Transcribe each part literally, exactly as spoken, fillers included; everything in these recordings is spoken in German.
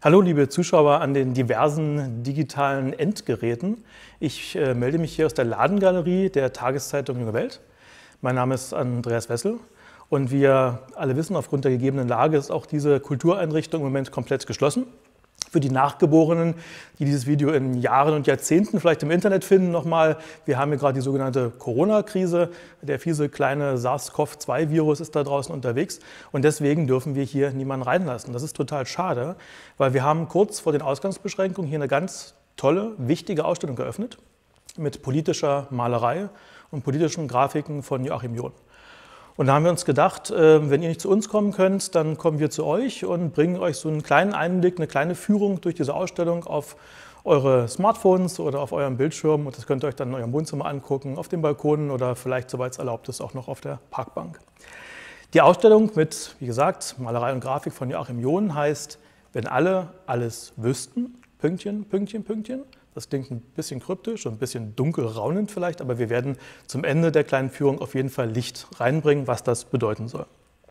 Hallo liebe Zuschauer an den diversen digitalen Endgeräten. Ich äh, melde mich hier aus der Ladengalerie der Tageszeitung Junge Welt. Mein Name ist Andreas Wessel und wie wir alle wissen, aufgrund der gegebenen Lage ist auch diese Kultureinrichtung im Moment komplett geschlossen. Für die Nachgeborenen, die dieses Video in Jahren und Jahrzehnten vielleicht im Internet finden, nochmal, wir haben hier gerade die sogenannte Corona-Krise. Der fiese kleine SARS-CoV zwei Virus ist da draußen unterwegs und deswegen dürfen wir hier niemanden reinlassen. Das ist total schade, weil wir haben kurz vor den Ausgangsbeschränkungen hier eine ganz tolle, wichtige Ausstellung geöffnet mit politischer Malerei und politischen Grafiken von Joachim John. Und da haben wir uns gedacht, wenn ihr nicht zu uns kommen könnt, dann kommen wir zu euch und bringen euch so einen kleinen Einblick, eine kleine Führung durch diese Ausstellung auf eure Smartphones oder auf eurem Bildschirm. Und das könnt ihr euch dann in eurem Wohnzimmer angucken, auf dem Balkon oder vielleicht, soweit es erlaubt ist, auch noch auf der Parkbank. Die Ausstellung mit, wie gesagt, Malerei und Grafik von Joachim John heißt „Wenn alle alles wüssten, Pünktchen, Pünktchen, Pünktchen". Das klingt ein bisschen kryptisch und ein bisschen dunkel raunend vielleicht, aber wir werden zum Ende der kleinen Führung auf jeden Fall Licht reinbringen, was das bedeuten soll.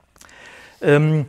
Ähm,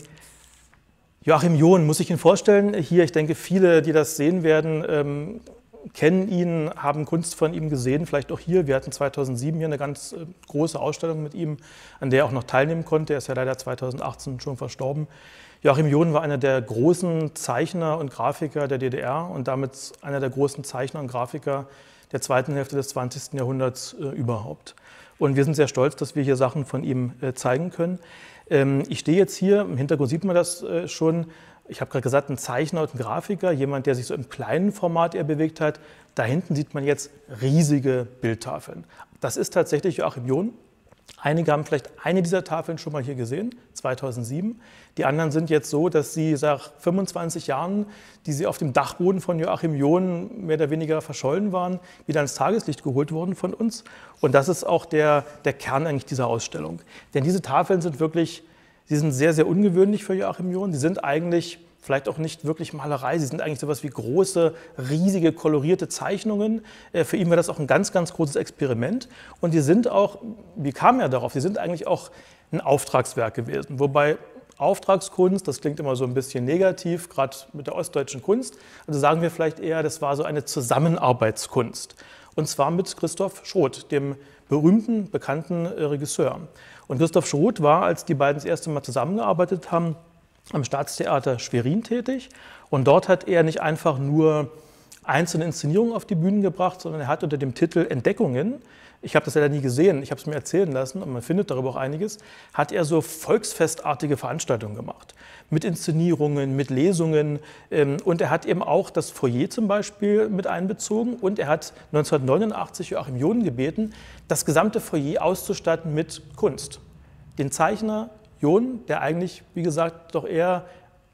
Joachim John, muss ich Ihnen vorstellen, hier, ich denke, viele, die das sehen werden, ähm, kennen ihn, haben Kunst von ihm gesehen, vielleicht auch hier. Wir hatten zweitausendsieben hier eine ganz äh, große Ausstellung mit ihm, an der er auch noch teilnehmen konnte. Er ist ja leider zweitausendachtzehn schon verstorben. Joachim John war einer der großen Zeichner und Grafiker der D D R und damit einer der großen Zeichner und Grafiker der zweiten Hälfte des zwanzigsten Jahrhunderts äh, überhaupt. Und wir sind sehr stolz, dass wir hier Sachen von ihm äh, zeigen können. Ähm, ich stehe jetzt hier, im Hintergrund sieht man das äh, schon, ich habe gerade gesagt, ein Zeichner und ein Grafiker, jemand, der sich so im kleinen Format eher bewegt hat. Da hinten sieht man jetzt riesige Bildtafeln. Das ist tatsächlich Joachim John. Einige haben vielleicht eine dieser Tafeln schon mal hier gesehen, zweitausendsieben. Die anderen sind jetzt so, dass sie seit fünfundzwanzig Jahren, die sie auf dem Dachboden von Joachim John mehr oder weniger verschollen waren, wieder ins Tageslicht geholt wurden von uns. Und das ist auch der, der Kern eigentlich dieser Ausstellung. Denn diese Tafeln sind wirklich, sie sind sehr, sehr ungewöhnlich für Joachim John. Sie sind eigentlich vielleicht auch nicht wirklich Malerei, sie sind eigentlich sowas wie große, riesige, kolorierte Zeichnungen. Für ihn war das auch ein ganz, ganz großes Experiment. Und die sind auch, wie kam er darauf, die sind eigentlich auch ein Auftragswerk gewesen. Wobei Auftragskunst, das klingt immer so ein bisschen negativ, gerade mit der ostdeutschen Kunst. Also sagen wir vielleicht eher, das war so eine Zusammenarbeitskunst. Und zwar mit Christoph Schroth, dem berühmten, bekannten Regisseur. Und Christoph Schroth war, als die beiden das erste Mal zusammengearbeitet haben, am Staatstheater Schwerin tätig und dort hat er nicht einfach nur einzelne Inszenierungen auf die Bühnen gebracht, sondern er hat unter dem Titel Entdeckungen, ich habe das leider nie gesehen, ich habe es mir erzählen lassen und man findet darüber auch einiges, hat er so volksfestartige Veranstaltungen gemacht. Mit Inszenierungen, mit Lesungen und er hat eben auch das Foyer zum Beispiel mit einbezogen und er hat neunzehnhundertneunundachtzig Joachim John gebeten, das gesamte Foyer auszustatten mit Kunst. Den Zeichner John, der eigentlich, wie gesagt, doch eher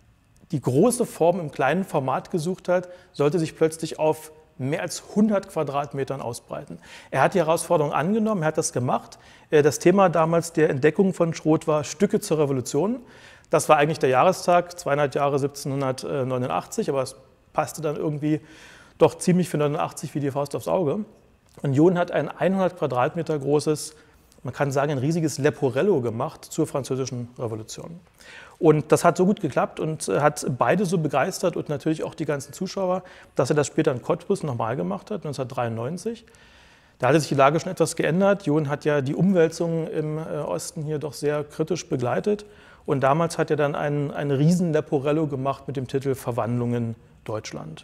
die große Form im kleinen Format gesucht hat, sollte sich plötzlich auf mehr als hundert Quadratmetern ausbreiten. Er hat die Herausforderung angenommen, er hat das gemacht. Das Thema damals der Entdeckung von Schroth war Stücke zur Revolution. Das war eigentlich der Jahrestag, zweihundert Jahre siebzehnhundertneunundachtzig, aber es passte dann irgendwie doch ziemlich für neunundachtzig wie die Faust aufs Auge. Und John hat ein hundert Quadratmeter großes, man kann sagen, ein riesiges Leporello gemacht zur Französischen Revolution. Und das hat so gut geklappt und hat beide so begeistert und natürlich auch die ganzen Zuschauer, dass er das später in Cottbus nochmal gemacht hat, neunzehnhundertdreiundneunzig. Da hatte sich die Lage schon etwas geändert. John hat ja die Umwälzungen im Osten hier doch sehr kritisch begleitet. Und damals hat er dann ein, ein riesen Leporello gemacht mit dem Titel Verwandlungen Deutschland.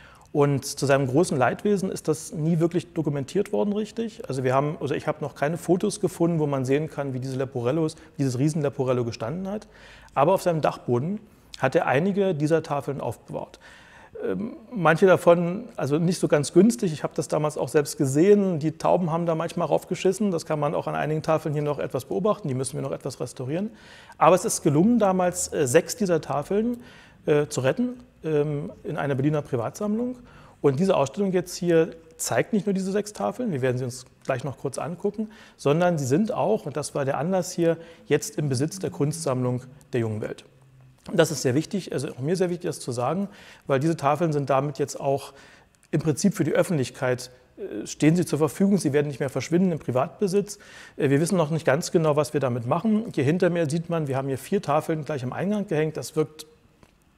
Und zu seinem großen Leidwesen ist das nie wirklich dokumentiert worden, richtig. Also wir haben, also ich habe noch keine Fotos gefunden, wo man sehen kann, wie diese Leporellos, dieses riesen Leporello gestanden hat. Aber auf seinem Dachboden hat er einige dieser Tafeln aufbewahrt. Ähm, manche davon, also nicht so ganz günstig, ich habe das damals auch selbst gesehen, die Tauben haben da manchmal raufgeschissen, das kann man auch an einigen Tafeln hier noch etwas beobachten, die müssen wir noch etwas restaurieren. Aber es ist gelungen, damals äh, sechs dieser Tafeln äh, zu retten ähm, in einer Berliner Privatsammlung. Und diese Ausstellung jetzt hier zeigt nicht nur diese sechs Tafeln, wir werden sie uns gleich noch kurz angucken, sondern sie sind auch, und das war der Anlass hier, jetzt im Besitz der Kunstsammlung der Jungen Welt. Das ist sehr wichtig, also auch mir sehr wichtig, das zu sagen, weil diese Tafeln sind damit jetzt auch im Prinzip für die Öffentlichkeit, stehen sie zur Verfügung, sie werden nicht mehr verschwinden im Privatbesitz. Wir wissen noch nicht ganz genau, was wir damit machen. Hier hinter mir sieht man, wir haben hier vier Tafeln gleich am Eingang gehängt, das wirkt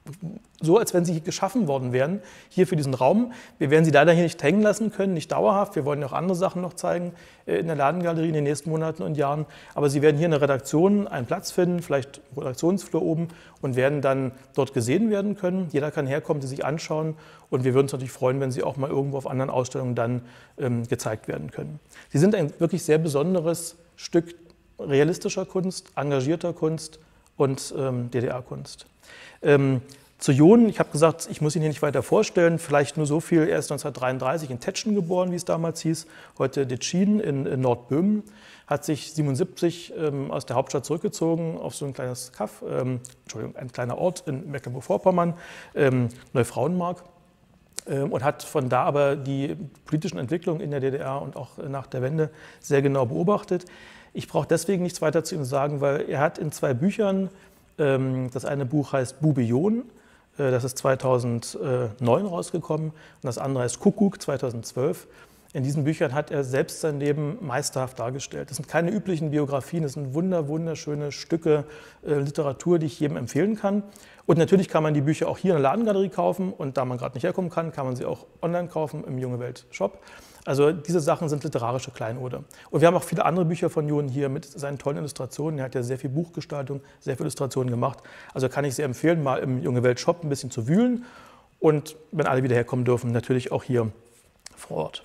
so, als wenn sie geschaffen worden wären, hier für diesen Raum. Wir werden sie leider hier nicht hängen lassen können, nicht dauerhaft. Wir wollen ja auch andere Sachen noch zeigen in der Ladengalerie in den nächsten Monaten und Jahren. Aber Sie werden hier in der Redaktion einen Platz finden, vielleicht im Redaktionsflur oben, und werden dann dort gesehen werden können. Jeder kann herkommen, sie sich anschauen. Und wir würden uns natürlich freuen, wenn Sie auch mal irgendwo auf anderen Ausstellungen dann ähm, gezeigt werden können. Sie sind ein wirklich sehr besonderes Stück realistischer Kunst, engagierter Kunst und ähm, D D R-Kunst. Ähm, Zu John, ich habe gesagt, ich muss ihn hier nicht weiter vorstellen, vielleicht nur so viel, er ist neunzehnhundertdreiunddreißig in Tetschen geboren, wie es damals hieß, heute Detschin in, in Nordböhmen, hat sich siebenundsiebzig ähm, aus der Hauptstadt zurückgezogen auf so ein kleines Kaff, ähm, Entschuldigung, ein kleiner Ort in Mecklenburg-Vorpommern, ähm, Neufrauenmark, ähm, und hat von da aber die politischen Entwicklungen in der D D R und auch nach der Wende sehr genau beobachtet. Ich brauche deswegen nichts weiter zu ihm sagen, weil er hat in zwei Büchern, ähm, das eine Buch heißt Bube John, das ist zweitausendneun rausgekommen, und das andere heißt Kuckuck, zweitausendzwölf. In diesen Büchern hat er selbst sein Leben meisterhaft dargestellt. Das sind keine üblichen Biografien, das sind wunder, wunderschöne Stücke äh, Literatur, die ich jedem empfehlen kann. Und natürlich kann man die Bücher auch hier in der Ladengalerie kaufen, und da man gerade nicht herkommen kann, kann man sie auch online kaufen im Junge Welt Shop. Also diese Sachen sind literarische Kleinode. Und wir haben auch viele andere Bücher von John hier mit seinen tollen Illustrationen. Er hat ja sehr viel Buchgestaltung, sehr viele Illustrationen gemacht. Also kann ich sehr empfehlen, mal im Junge Welt Shop ein bisschen zu wühlen. Und wenn alle wieder herkommen dürfen, natürlich auch hier vor Ort.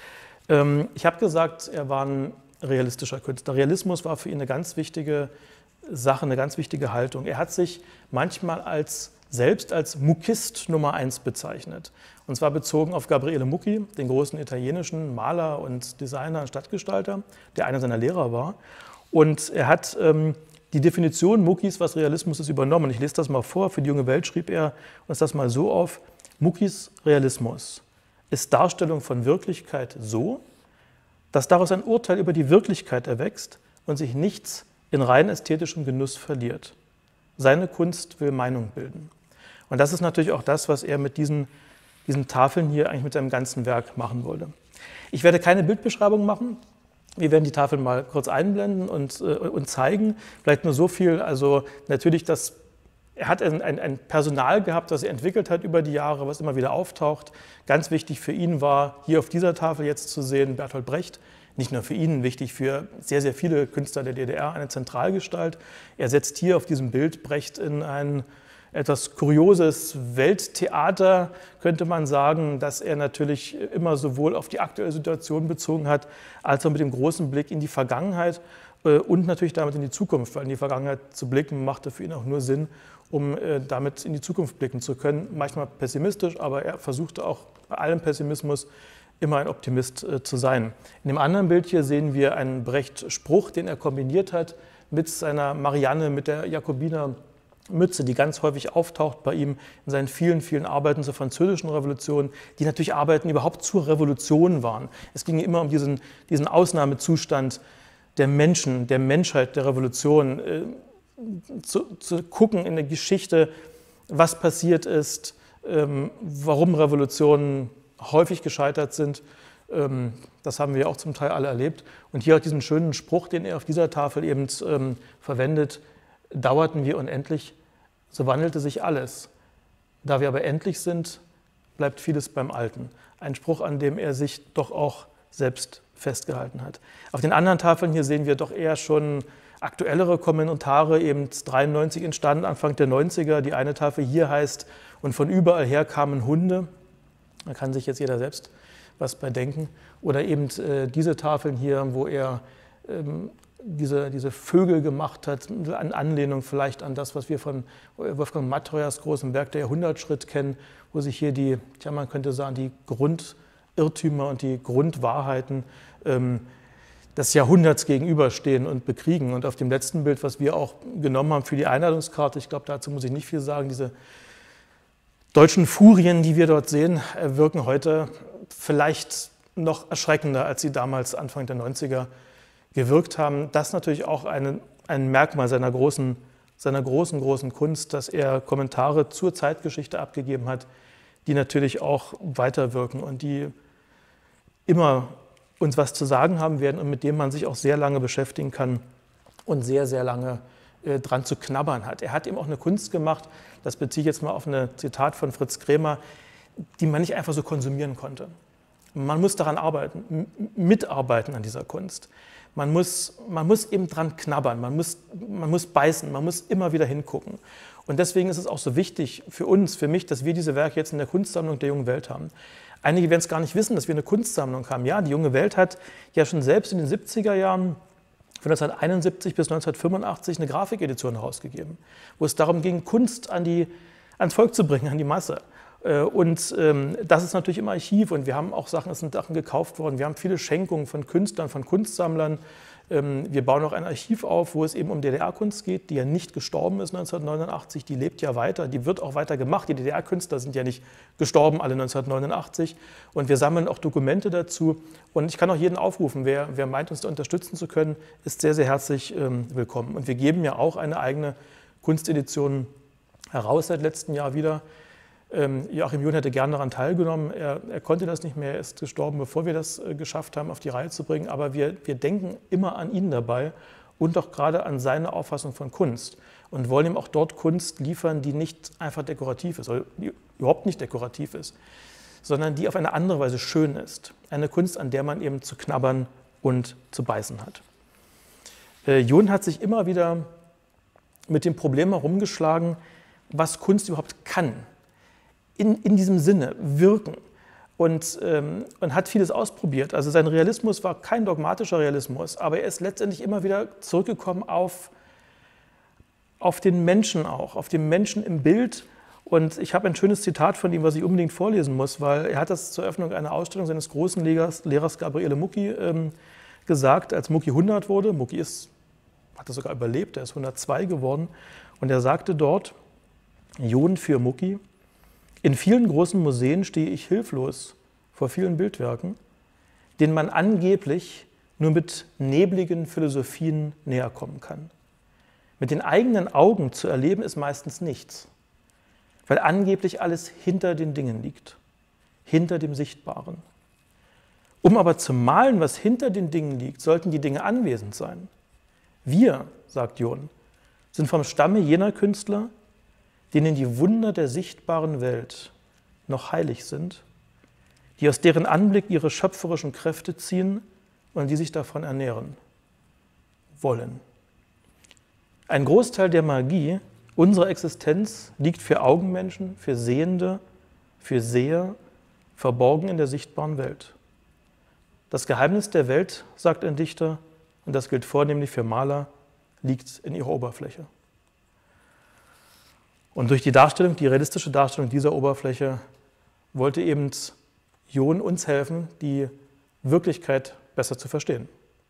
Ähm, ich habe gesagt, er war ein realistischer Künstler. Realismus war für ihn eine ganz wichtige Sache, eine ganz wichtige Haltung. Er hat sich manchmal als selbst als Muckist Nummer eins bezeichnet. Und zwar bezogen auf Gabriele Mucchi, den großen italienischen Maler und Designer und Stadtgestalter, der einer seiner Lehrer war. Und er hat ähm, die Definition Muckis, was Realismus ist, übernommen. Ich lese das mal vor. Für die Junge Welt schrieb er uns das mal so auf: Muckis Realismus ist Darstellung von Wirklichkeit so, dass daraus ein Urteil über die Wirklichkeit erwächst und sich nichts in rein ästhetischem Genuss verliert. Seine Kunst will Meinung bilden. Und das ist natürlich auch das, was er mit diesen, diesen Tafeln hier eigentlich mit seinem ganzen Werk machen wollte. Ich werde keine Bildbeschreibung machen. Wir werden die Tafeln mal kurz einblenden und, äh, und zeigen. Vielleicht nur so viel, also natürlich, dass er hat ein, ein, ein Personal gehabt, das er entwickelt hat über die Jahre, was immer wieder auftaucht. Ganz wichtig für ihn war, hier auf dieser Tafel jetzt zu sehen, Bertolt Brecht. Nicht nur für ihn, wichtig für sehr, sehr viele Künstler der D D R, eine Zentralgestalt. Er setzt hier auf diesem Bild Brecht in ein etwas kurioses Welttheater, könnte man sagen, dass er natürlich immer sowohl auf die aktuelle Situation bezogen hat, als auch mit dem großen Blick in die Vergangenheit und natürlich damit in die Zukunft, weil in die Vergangenheit zu blicken machte für ihn auch nur Sinn, um damit in die Zukunft blicken zu können. Manchmal pessimistisch, aber er versuchte auch bei allem Pessimismus immer ein Optimist äh, zu sein. In dem anderen Bild hier sehen wir einen Brecht-Spruch, den er kombiniert hat mit seiner Marianne, mit der Jakobiner-Mütze, die ganz häufig auftaucht bei ihm in seinen vielen, vielen Arbeiten zur Französischen Revolution, die natürlich Arbeiten überhaupt zur Revolution waren. Es ging immer um diesen, diesen Ausnahmezustand der Menschen, der Menschheit, der Revolution, äh, zu, zu gucken in der Geschichte, was passiert ist, ähm, warum Revolutionen häufig gescheitert sind. Das haben wir auch zum Teil alle erlebt. Und hier auch diesen schönen Spruch, den er auf dieser Tafel eben ähm, verwendet: Dauerten wir unendlich, so wandelte sich alles. Da wir aber endlich sind, bleibt vieles beim Alten. Ein Spruch, an dem er sich doch auch selbst festgehalten hat. Auf den anderen Tafeln hier sehen wir doch eher schon aktuellere Kommentare, eben dreiundneunzig entstanden, Anfang der neunziger. Die eine Tafel hier heißt: Und von überall her kamen Hunde. Da kann sich jetzt jeder selbst was bei denken. Oder eben äh, diese Tafeln hier, wo er ähm, diese, diese Vögel gemacht hat, in Anlehnung vielleicht an das, was wir von Wolfgang Mattheuers großem Werk Der Jahrhundertschritt kennen, wo sich hier die, tja, man könnte sagen, die Grundirrtümer und die Grundwahrheiten ähm, des Jahrhunderts gegenüberstehen und bekriegen. Und auf dem letzten Bild, was wir auch genommen haben für die Einladungskarte, ich glaube, dazu muss ich nicht viel sagen, diese deutschen Furien, die wir dort sehen, wirken heute vielleicht noch erschreckender, als sie damals Anfang der neunziger gewirkt haben. Das ist natürlich auch eine, ein Merkmal seiner großen, seiner großen, großen Kunst, dass er Kommentare zur Zeitgeschichte abgegeben hat, die natürlich auch weiterwirken und die immer uns was zu sagen haben werden und mit dem man sich auch sehr lange beschäftigen kann und sehr, sehr lange äh, dran zu knabbern hat. Er hat eben auch eine Kunst gemacht, das beziehe ich jetzt mal auf ein Zitat von Fritz Krämer, die man nicht einfach so konsumieren konnte. Man muss daran arbeiten, mitarbeiten an dieser Kunst. Man muss, man muss eben dran knabbern, man muss, man muss beißen, man muss immer wieder hingucken. Und deswegen ist es auch so wichtig für uns, für mich, dass wir diese Werke jetzt in der Kunstsammlung der Jungen Welt haben. Einige werden es gar nicht wissen, dass wir eine Kunstsammlung haben. Ja, die Junge Welt hat ja schon selbst in den siebziger Jahren, von neunzehnhunderteinundsiebzig bis neunzehnhundertfünfundachtzig, eine Grafikedition herausgegeben, wo es darum ging, Kunst an die, ans Volk zu bringen, an die Masse. Und ähm, das ist natürlich im Archiv und wir haben auch Sachen, es sind Sachen gekauft worden. Wir haben viele Schenkungen von Künstlern, von Kunstsammlern. Ähm, wir bauen auch ein Archiv auf, wo es eben um D D R-Kunst geht, die ja nicht gestorben ist neunzehnhundertneunundachtzig, die lebt ja weiter, die wird auch weiter gemacht. Die D D R-Künstler sind ja nicht gestorben, alle neunzehnhundertneunundachtzig. Und wir sammeln auch Dokumente dazu. Und ich kann auch jeden aufrufen, wer, wer meint, uns da unterstützen zu können, ist sehr, sehr herzlich ähm, willkommen. Und wir geben ja auch eine eigene Kunstedition heraus seit letztem Jahr wieder. Joachim John hätte gern daran teilgenommen, er, er konnte das nicht mehr, er ist gestorben, bevor wir das äh, geschafft haben, auf die Reihe zu bringen, aber wir, wir denken immer an ihn dabei und auch gerade an seine Auffassung von Kunst und wollen ihm auch dort Kunst liefern, die nicht einfach dekorativ ist, oder die überhaupt nicht dekorativ ist, sondern die auf eine andere Weise schön ist. Eine Kunst, an der man eben zu knabbern und zu beißen hat. Äh, John hat sich immer wieder mit dem Problem herumgeschlagen, was Kunst überhaupt kann. In, in diesem Sinne wirken und, ähm, und hat vieles ausprobiert. Also sein Realismus war kein dogmatischer Realismus, aber er ist letztendlich immer wieder zurückgekommen auf, auf den Menschen auch, auf den Menschen im Bild. Und ich habe ein schönes Zitat von ihm, was ich unbedingt vorlesen muss, weil er hat das zur Eröffnung einer Ausstellung seines großen Lehrers, Lehrers Gabriele Mucki ähm, gesagt, als Mucki hundert wurde. Mucki ist, hat das sogar überlebt, er ist hundertzwei geworden. Und er sagte dort, John für Mucki: In vielen großen Museen stehe ich hilflos vor vielen Bildwerken, denen man angeblich nur mit nebligen Philosophien näher kommen kann. Mit den eigenen Augen zu erleben ist meistens nichts, weil angeblich alles hinter den Dingen liegt, hinter dem Sichtbaren. Um aber zu malen, was hinter den Dingen liegt, sollten die Dinge anwesend sein. Wir, sagt John, sind vom Stamme jener Künstler, denen die Wunder der sichtbaren Welt noch heilig sind, die aus deren Anblick ihre schöpferischen Kräfte ziehen und die sich davon ernähren wollen. Ein Großteil der Magie unserer Existenz liegt für Augenmenschen, für Sehende, für Seher, verborgen in der sichtbaren Welt. Das Geheimnis der Welt, sagt ein Dichter, und das gilt vornehmlich für Maler, liegt in ihrer Oberfläche. Und durch die Darstellung, die realistische Darstellung dieser Oberfläche wollte eben John uns helfen, die Wirklichkeit besser zu verstehen.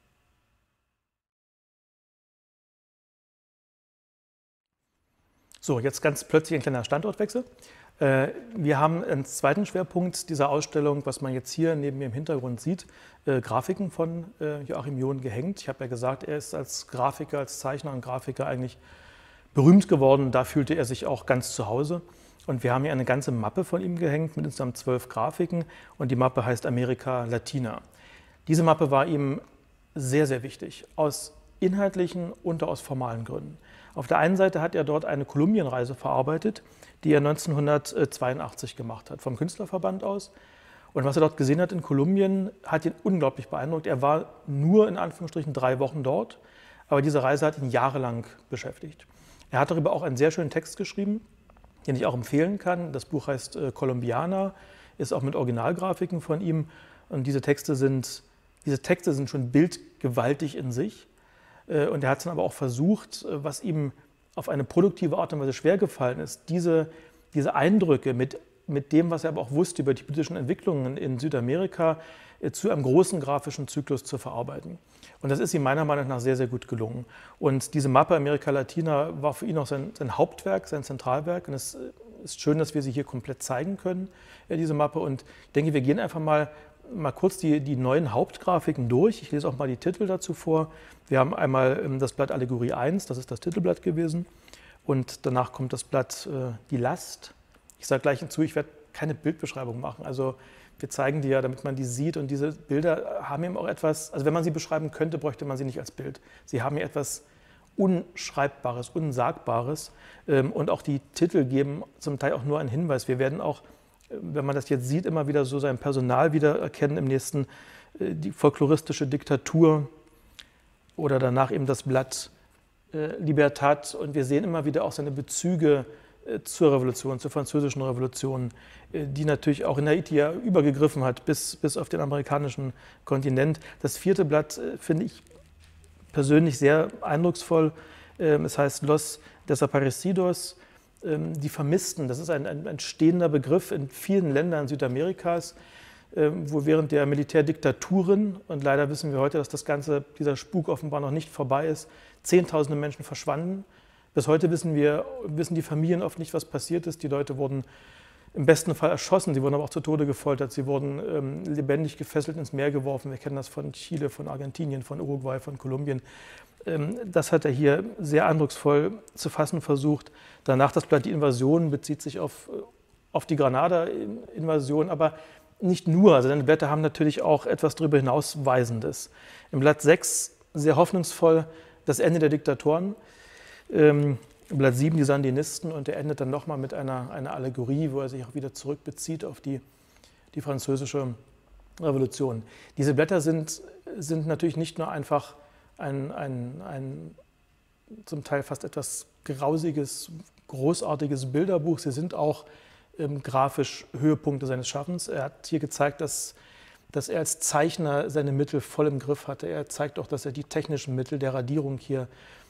So, jetzt ganz plötzlich ein kleiner Standortwechsel. Wir haben einen zweiten Schwerpunkt dieser Ausstellung, was man jetzt hier neben mir im Hintergrund sieht, Grafiken von Joachim John gehängt. Ich habe ja gesagt, er ist als Grafiker, als Zeichner und Grafiker eigentlich berühmt geworden, da fühlte er sich auch ganz zu Hause. Und wir haben hier eine ganze Mappe von ihm gehängt mit insgesamt zwölf Grafiken und die Mappe heißt Amerika Latina. Diese Mappe war ihm sehr, sehr wichtig, aus inhaltlichen und aus formalen Gründen. Auf der einen Seite hat er dort eine Kolumbienreise verarbeitet, die er neunzehnhundertzweiundachtzig gemacht hat, vom Künstlerverband aus. Und was er dort gesehen hat in Kolumbien, hat ihn unglaublich beeindruckt. Er war nur in Anführungsstrichen drei Wochen dort, aber diese Reise hat ihn jahrelang beschäftigt. Er hat darüber auch einen sehr schönen Text geschrieben, den ich auch empfehlen kann. Das Buch heißt äh, Colombiana, ist auch mit Originalgrafiken von ihm. Und diese Texte sind, diese Texte sind schon bildgewaltig in sich. Äh, und er hat es dann aber auch versucht, äh, was ihm auf eine produktive Art und Weise schwergefallen ist, diese, diese Eindrücke mit, mit dem, was er aber auch wusste über die politischen Entwicklungen in Südamerika, äh, zu einem großen grafischen Zyklus zu verarbeiten. Und das ist ihm meiner Meinung nach sehr, sehr gut gelungen. Und diese Mappe Amerika Latina war für ihn auch sein, sein Hauptwerk, sein Zentralwerk. Und es ist schön, dass wir sie hier komplett zeigen können, diese Mappe. Und ich denke, wir gehen einfach mal, mal kurz die, die neuen Hauptgrafiken durch. Ich lese auch mal die Titel dazu vor. Wir haben einmal das Blatt Allegorie eins, das ist das Titelblatt gewesen. Und danach kommt das Blatt äh, Die Last. Ich sage gleich hinzu, ich werde keine Bildbeschreibung machen. Also wir zeigen die ja, damit man die sieht, und diese Bilder haben eben auch etwas, also wenn man sie beschreiben könnte, bräuchte man sie nicht als Bild. Sie haben hier etwas Unschreibbares, Unsagbares. Und auch die Titel geben zum Teil auch nur einen Hinweis. Wir werden auch, wenn man das jetzt sieht, immer wieder so sein Personal wiedererkennen im nächsten, die folkloristische Diktatur oder danach eben das Blatt Libertad. Und wir sehen immer wieder auch seine Bezüge zur Revolution, zur französischen Revolution, die natürlich auch in Haiti ja übergegriffen hat bis, bis auf den amerikanischen Kontinent. Das vierte Blatt finde ich persönlich sehr eindrucksvoll. Es heißt Los Desaparecidos, die Vermissten. Das ist ein, ein, ein stehender Begriff in vielen Ländern Südamerikas, wo während der Militärdiktaturen, und leider wissen wir heute, dass das Ganze, dieser Spuk offenbar noch nicht vorbei ist, Zehntausende Menschen verschwanden. Bis heute wissen wir, wissen die Familien oft nicht, was passiert ist. Die Leute wurden im besten Fall erschossen, sie wurden aber auch zu Tode gefoltert, sie wurden ähm, lebendig gefesselt ins Meer geworfen. Wir kennen das von Chile, von Argentinien, von Uruguay, von Kolumbien. Ähm, das hat er hier sehr eindrucksvoll zu fassen versucht. Danach das Blatt Die Invasion bezieht sich auf, auf die Granada-Invasion, aber nicht nur. Also seine Blätter haben natürlich auch etwas darüber hinausweisendes. Im Blatt sechs sehr hoffnungsvoll das Ende der Diktatoren. Ähm, Blatt sieben die Sandinisten, und er endet dann nochmal mit einer, einer Allegorie, wo er sich auch wieder zurückbezieht auf die, die französische Revolution. Diese Blätter sind, sind natürlich nicht nur einfach ein, ein, ein zum Teil fast etwas grausiges, großartiges Bilderbuch, sie sind auch ähm, grafisch Höhepunkte seines Schaffens. Er hat hier gezeigt, dass, dass er als Zeichner seine Mittel voll im Griff hatte. Er zeigt auch, dass er die technischen Mittel der Radierung hier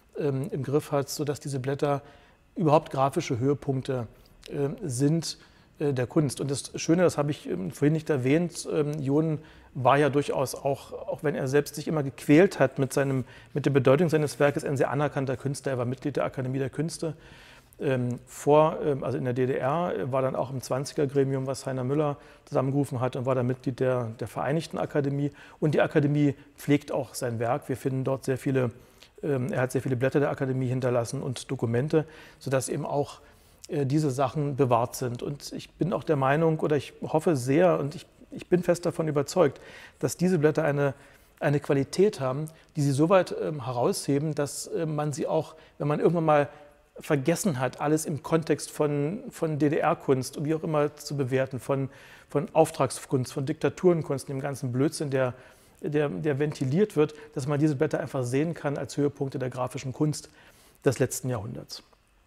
im Griff hat, sodass diese Blätter überhaupt grafische Höhepunkte äh, sind äh, der Kunst. Und das Schöne, das habe ich ähm, vorhin nicht erwähnt, ähm, John war ja durchaus auch, auch wenn er selbst sich immer gequält hat mit, seinem, mit der Bedeutung seines Werkes, ein sehr anerkannter Künstler. Er war Mitglied der Akademie der Künste. Ähm, vor, ähm, also in der D D R, war dann auch im zwanziger-Gremium, was Heiner Müller zusammengerufen hat, und war dann Mitglied der, der Vereinigten Akademie. Und die Akademie pflegt auch sein Werk. Wir finden dort sehr viele Er hat sehr viele Blätter der Akademie hinterlassen und Dokumente, sodass eben auch diese Sachen bewahrt sind. Und ich bin auch der Meinung, oder ich hoffe sehr, und ich, ich bin fest davon überzeugt, dass diese Blätter eine, eine Qualität haben, die sie so weit ähm, herausheben, dass äh, man sie auch, wenn man irgendwann mal vergessen hat, alles im Kontext von, von D D R-Kunst und wie auch immer zu bewerten, von, von Auftragskunst, von Diktaturenkunst, dem ganzen Blödsinn, der Der, der ventiliert wird, dass man diese Blätter einfach sehen kann als Höhepunkte der grafischen Kunst des letzten Jahrhunderts.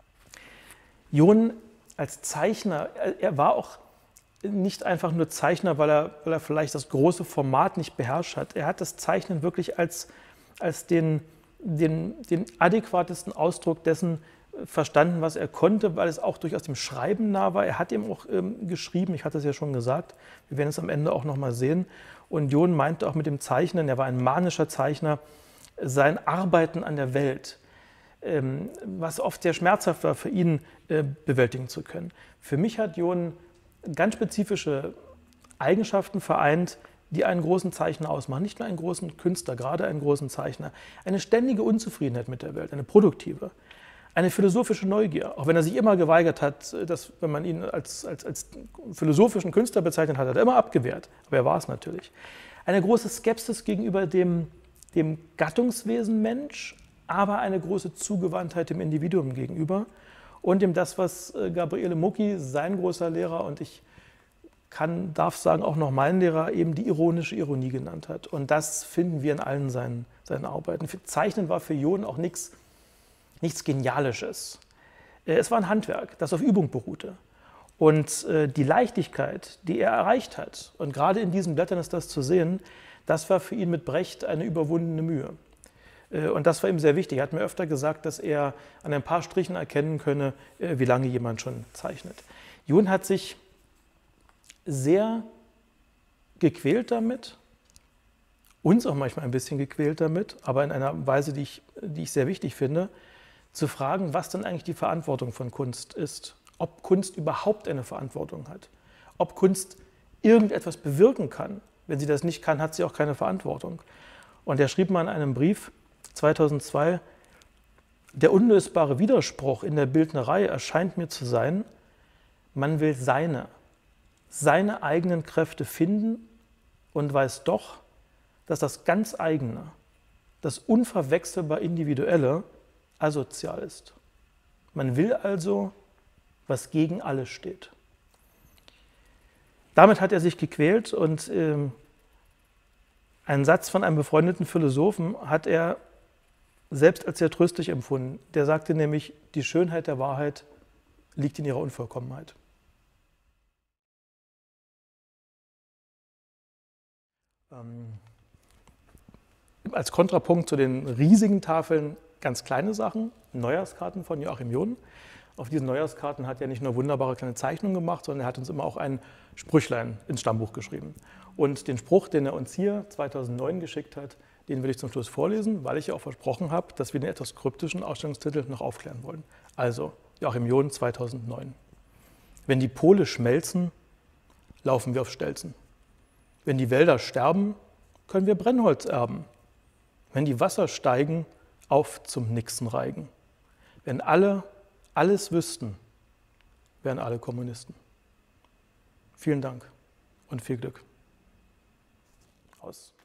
John als Zeichner, er war auch nicht einfach nur Zeichner, weil er, weil er vielleicht das große Format nicht beherrscht hat. Er hat das Zeichnen wirklich als, als den, den, den adäquatesten Ausdruck dessen verstanden, was er konnte, weil es auch durchaus dem Schreiben nah war. Er hat eben auch ähm, geschrieben, ich hatte es ja schon gesagt, wir werden es am Ende auch noch mal sehen. Und John meinte auch mit dem Zeichnen, er war ein manischer Zeichner, sein Arbeiten an der Welt, ähm, was oft sehr schmerzhaft war für ihn, äh, bewältigen zu können. Für mich hat John ganz spezifische Eigenschaften vereint, die einen großen Zeichner ausmachen. Nicht nur einen großen Künstler, gerade einen großen Zeichner. Eine ständige Unzufriedenheit mit der Welt, eine produktive. Eine philosophische Neugier, auch wenn er sich immer geweigert hat, dass, wenn man ihn als, als, als philosophischen Künstler bezeichnet hat, hat er immer abgewehrt, aber er war es natürlich. Eine große Skepsis gegenüber dem, dem Gattungswesen Mensch, aber eine große Zugewandtheit dem Individuum gegenüber und dem das, was Gabriele Mucki, sein großer Lehrer, und ich kann, darf sagen, auch noch mein Lehrer, eben die ironische Ironie genannt hat. Und das finden wir in allen seinen, seinen Arbeiten. Zeichnen war für John auch nichts Nichts Genialisches. Es war ein Handwerk, das auf Übung beruhte. Und die Leichtigkeit, die er erreicht hat, und gerade in diesen Blättern ist das zu sehen, das war für ihn mit Brecht eine überwundene Mühe. Und das war ihm sehr wichtig. Er hat mir öfter gesagt, dass er an ein paar Strichen erkennen könne, wie lange jemand schon zeichnet. John hat sich sehr gequält damit, uns auch manchmal ein bisschen gequält damit, aber in einer Weise, die ich, die ich sehr wichtig finde, zu fragen, was denn eigentlich die Verantwortung von Kunst ist. Ob Kunst überhaupt eine Verantwortung hat. Ob Kunst irgendetwas bewirken kann. Wenn sie das nicht kann, hat sie auch keine Verantwortung. Und er schrieb mal in einem Brief zweitausendzwei, der unlösbare Widerspruch in der Bildnerei erscheint mir zu sein, man will seine, seine eigenen Kräfte finden und weiß doch, dass das ganz eigene, das unverwechselbar Individuelle asozial ist. Man will also, was gegen alles steht. Damit hat er sich gequält und ähm, einen Satz von einem befreundeten Philosophen hat er selbst als sehr tröstlich empfunden. Der sagte nämlich, die Schönheit der Wahrheit liegt in ihrer Unvollkommenheit. Ähm, als Kontrapunkt zu den riesigen Tafeln ganz kleine Sachen, Neujahrskarten von Joachim John. Auf diesen Neujahrskarten hat er nicht nur wunderbare kleine Zeichnungen gemacht, sondern er hat uns immer auch ein Sprüchlein ins Stammbuch geschrieben. Und den Spruch, den er uns hier zweitausendneun geschickt hat, den will ich zum Schluss vorlesen, weil ich ja auch versprochen habe, dass wir den etwas kryptischen Ausstellungstitel noch aufklären wollen. Also, Joachim John zweitausendneun. Wenn die Pole schmelzen, laufen wir auf Stelzen. Wenn die Wälder sterben, können wir Brennholz erben. Wenn die Wasser steigen, auf zum Nixen reigen. Wenn alle alles wüssten, wären alle Kommunisten. Vielen Dank und viel Glück. Aus.